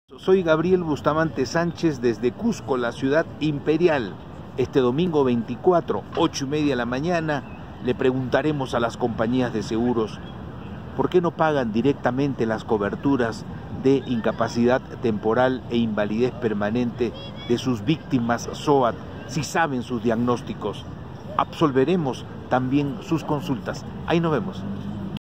Soy Gabriel Bustamante Sánchez desde Cusco, la ciudad imperial. Este domingo 24, 8:30 de la mañana, le preguntaremos a las compañías de seguros por qué no pagan directamente las coberturas de incapacidad temporal e invalidez permanente de sus víctimas SOAT, si saben sus diagnósticos. Absolveremos también sus consultas. Ahí nos vemos.